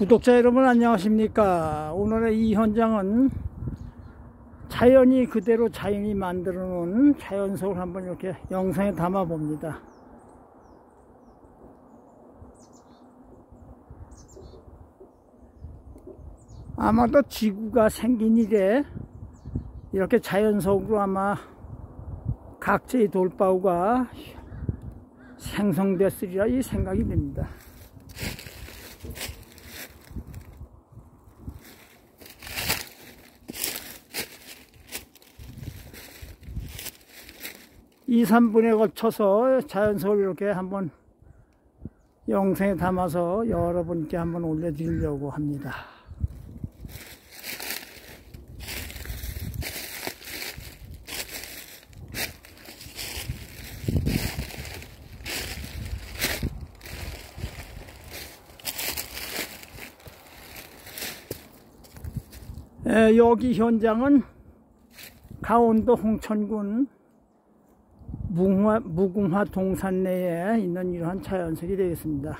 구독자 여러분 안녕하십니까. 오늘의 이 현장은 자연이 그대로 자연이 만들어 놓은 자연석을 한번 이렇게 영상에 담아 봅니다. 아마도 지구가 생긴 이래 이렇게 자연석으로 아마 각지의 돌바위가 생성됐으리라 이 생각이 듭니다. 이 3분에 걸쳐서 자연석을 이렇게 한번 영상에 담아서 여러분께 한번 올려드리려고 합니다. 여기 현장은 강원도 홍천군 무궁화 동산 내에 있는 이러한 자연석이 되겠습니다.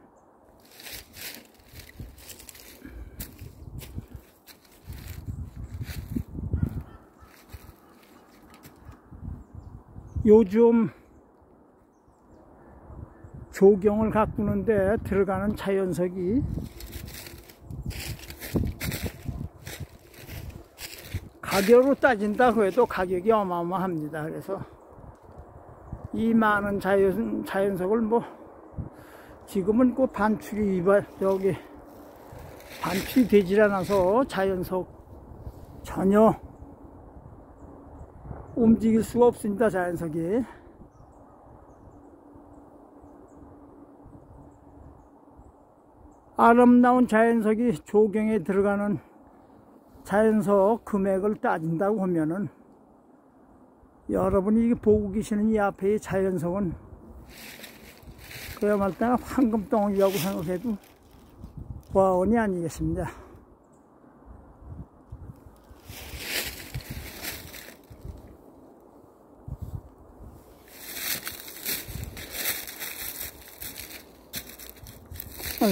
요즘 조경을 가꾸는데 들어가는 자연석이 가격으로 따진다고 해도 가격이 어마어마합니다. 그래서 이 많은 자연석을 지금은 그 반출이 반출이 되질 않아서 자연석 전혀 움직일 수가 없습니다. 자연석이. 아름다운 자연석이 조경에 들어가는 자연석 금액을 따진다고 하면은 여러분이 보고 계시는 이 앞의 자연석은 그야말로 황금덩어리라고 생각해도 과언이 아니겠습니다. 아유.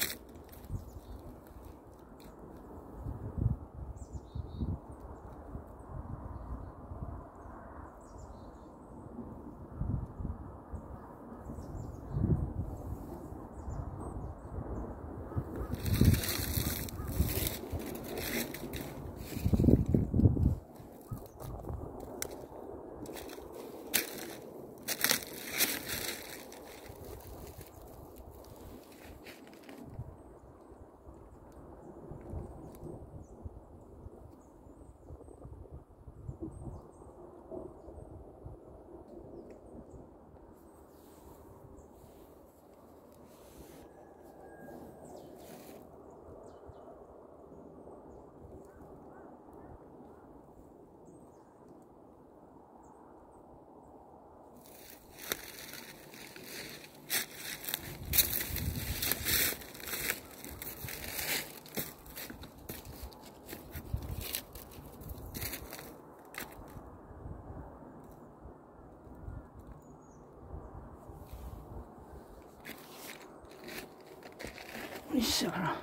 시작하라.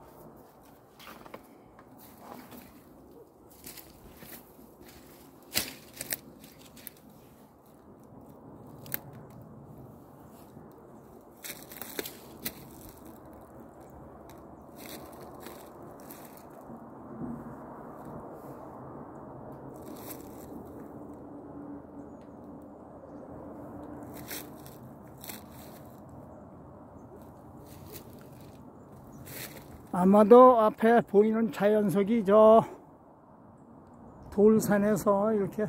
아마도 앞에 보이는 자연석이 저 돌산에서 이렇게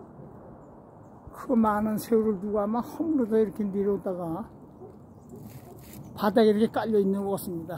그 많은 새우를 두고 아마 허물어서 이렇게 내려오다가 바닥에 이렇게 깔려 있는 것 같습니다.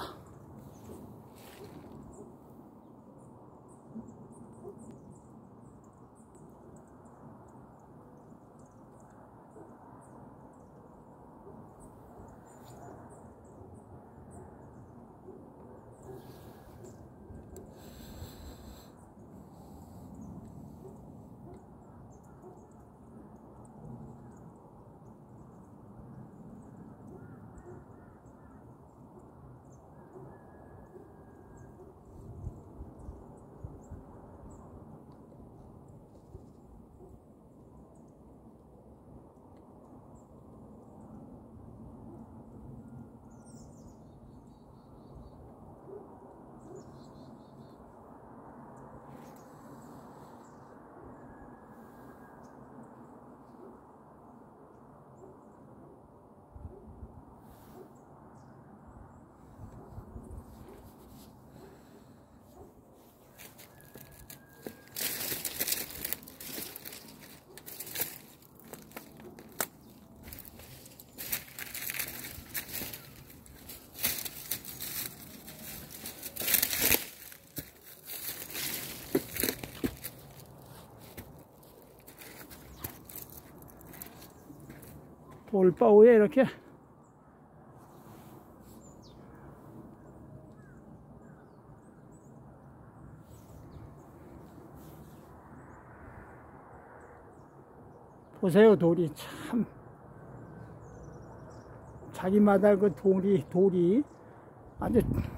돌바위에 이렇게 보세요. 돌이 참 자기마다 그 돌이 아주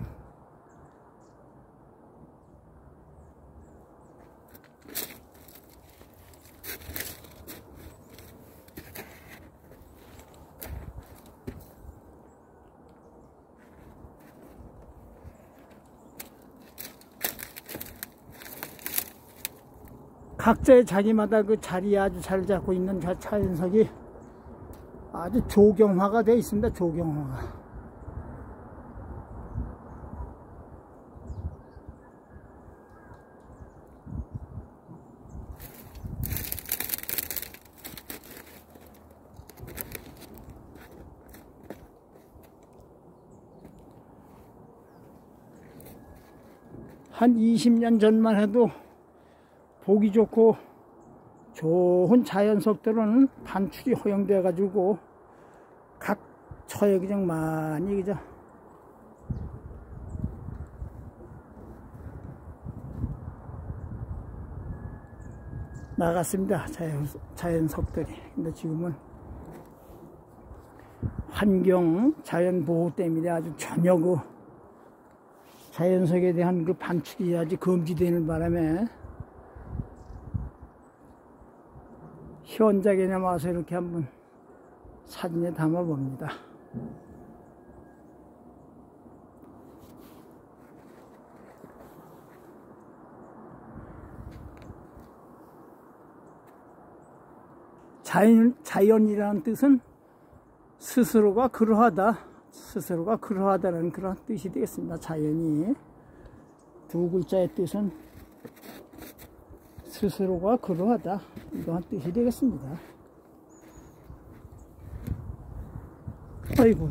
각자의 자기마다 그 자리에 아주 잘 잡고 있는 자연석이 아주 조경화가 되어 있습니다. 조경화가. 한 20년 전만 해도 보기 좋고 좋은 자연석들은 반출이 허용돼 가지고 각 처에 그냥 많이 그죠 나갔습니다. 자연석들이. 근데 지금은 환경 자연보호 때문에 아주 전혀 그 자연석에 대한 그 반출이 아주 금지되는 바람에 현장에 와서 이렇게 한번 사진에 담아 봅니다. 자연이라는 뜻은 스스로가 그러하다라는 그런 뜻이 되겠습니다. 자연이 두 글자의 뜻은 스스로가 그러하다 이러한 뜻이 되겠습니다. 아이고.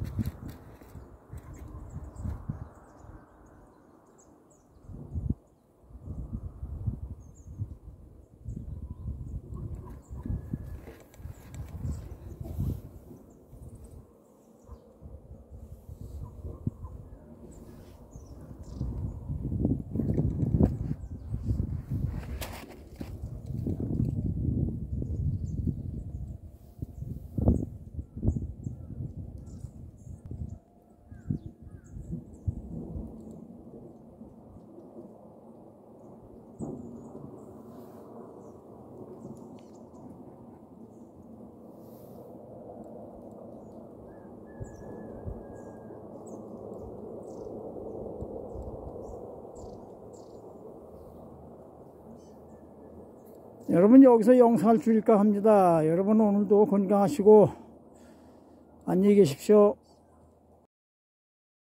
여러분 여기서 영상을 줄일까 합니다. 여러분 오늘도 건강하시고 안녕히 계십시오.